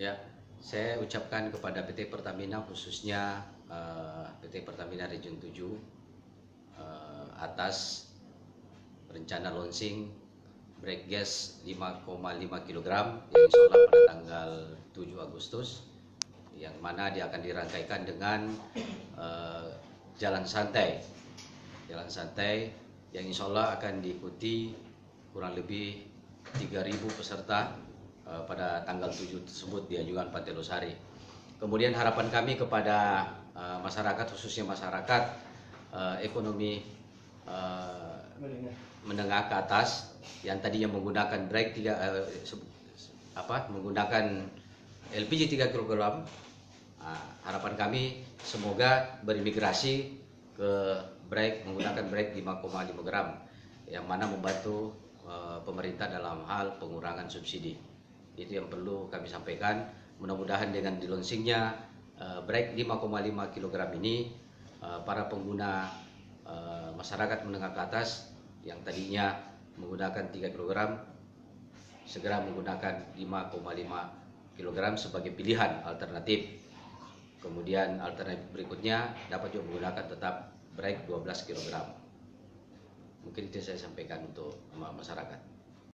Ya, saya ucapkan kepada PT Pertamina khususnya PT Pertamina Region 7 atas rencana launching break gas 5,5 kg yang insya Allah pada tanggal 7 Agustus yang mana dia akan dirangkaikan dengan jalan santai yang insya Allah akan diikuti kurang lebih 3.000 peserta pada tanggal 7 tersebut di Anjungan Pantai Losari. Kemudian harapan kami kepada masyarakat, khususnya masyarakat ekonomi menengah ke atas yang tadinya menggunakan menggunakan LPG 3 kg. Harapan kami semoga berimigrasi ke menggunakan break 5,5 gram yang mana membantu pemerintah dalam hal pengurangan subsidi. Itu yang perlu kami sampaikan. Mudah-mudahan dengan dilonsingnya break 5,5 kg ini para pengguna masyarakat menengah ke atas yang tadinya menggunakan 3 kg segera menggunakan 5,5 kg sebagai pilihan alternatif. Kemudian alternatif berikutnya dapat juga menggunakan tetap break 12 kg. Mungkin itu saya sampaikan untuk masyarakat.